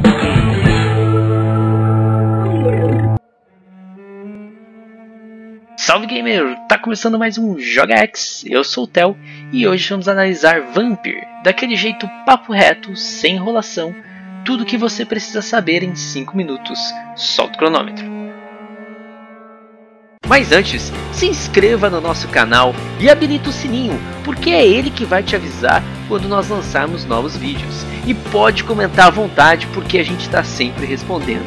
Salve gamer! Tá começando mais um Joga X, eu sou o Theo e hoje vamos analisar Vampyr, daquele jeito papo reto, sem enrolação, tudo que você precisa saber em 5 minutos, solta o cronômetro. Mas antes, se inscreva no nosso canal e habilita o sininho, porque é ele que vai te avisar quando nós lançarmos novos vídeos. E pode comentar à vontade, porque a gente está sempre respondendo.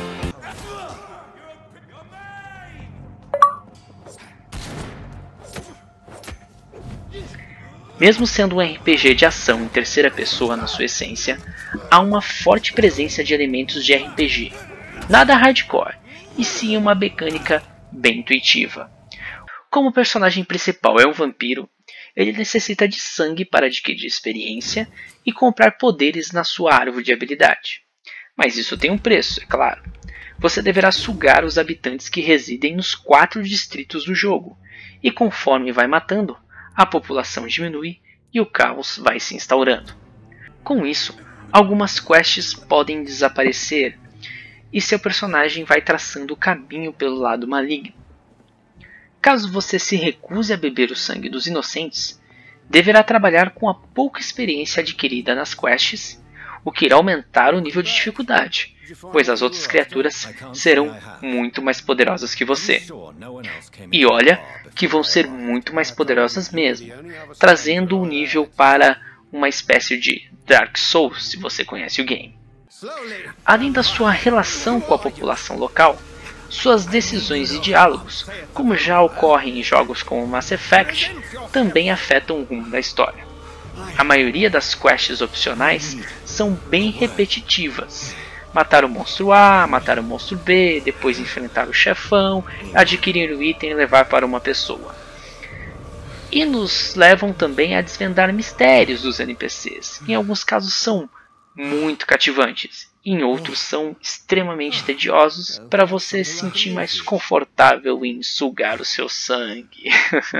Mesmo sendo um RPG de ação em terceira pessoa na sua essência, há uma forte presença de elementos de RPG. Nada hardcore, e sim uma mecânica bem intuitiva. Como o personagem principal é um vampiro, ele necessita de sangue para adquirir experiência e comprar poderes na sua árvore de habilidade. Mas isso tem um preço, é claro. Você deverá sugar os habitantes que residem nos 4 distritos do jogo, e conforme vai matando, a população diminui e o caos vai se instaurando. Com isso, algumas quests podem desaparecer e seu personagem vai traçando o caminho pelo lado maligno. Caso você se recuse a beber o sangue dos inocentes, deverá trabalhar com a pouca experiência adquirida nas quests, o que irá aumentar o nível de dificuldade, pois as outras criaturas serão muito mais poderosas que você. E olha que vão ser muito mais poderosas mesmo, trazendo o nível para uma espécie de Dark Souls, se você conhece o game. Além da sua relação com a população local, suas decisões e diálogos, como já ocorre em jogos como Mass Effect, também afetam o rumo da história. A maioria das quests opcionais são bem repetitivas. Matar o monstro A, matar o monstro B, depois enfrentar o chefão, adquirir o item e levar para uma pessoa. E nos levam também a desvendar mistérios dos NPCs. Em alguns casos são muito cativantes, em outros são extremamente tediosos para você se sentir mais confortável em sugar o seu sangue.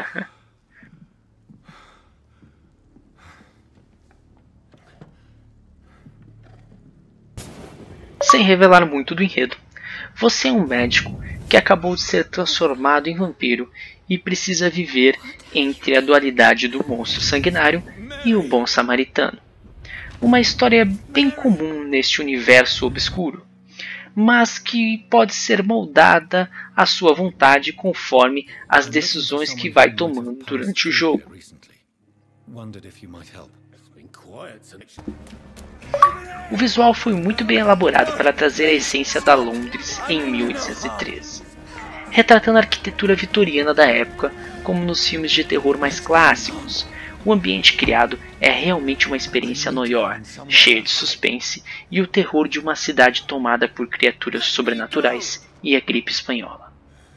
Sem revelar muito do enredo, você é um médico que acabou de ser transformado em vampiro e precisa viver entre a dualidade do monstro sanguinário e o bom samaritano. Uma história bem comum neste universo obscuro, mas que pode ser moldada à sua vontade conforme as decisões que vai tomando durante o jogo. O visual foi muito bem elaborado para trazer a essência da Londres em 1813, retratando a arquitetura vitoriana da época como nos filmes de terror mais clássicos. O ambiente criado é realmente uma experiência noir, cheia de suspense e o terror de uma cidade tomada por criaturas sobrenaturais e a gripe espanhola.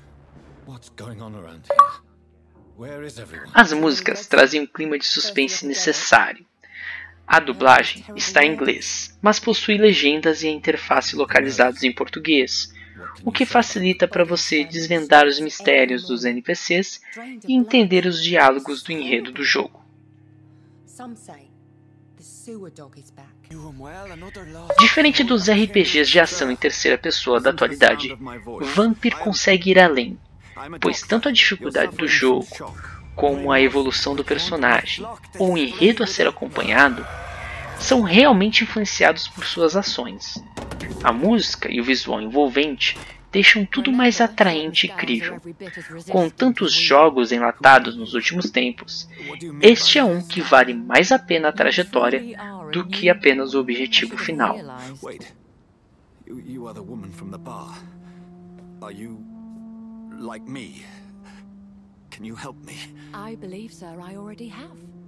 As músicas trazem um clima de suspense necessário. A dublagem está em inglês, mas possui legendas e a interface localizados em português, o que facilita para você desvendar os mistérios dos NPCs e entender os diálogos do enredo do jogo. Diferente dos RPGs de ação em terceira pessoa da atualidade, Vampyr consegue ir além, pois tanto a dificuldade do jogo, como a evolução do personagem, ou o enredo a ser acompanhado, são realmente influenciados por suas ações. A música e o visual envolvente deixam tudo mais atraente e crível. Com tantos jogos enlatados nos últimos tempos, este é um que vale mais a pena a trajetória do que apenas o objetivo final. Can you help me? I believe, sir, I already have.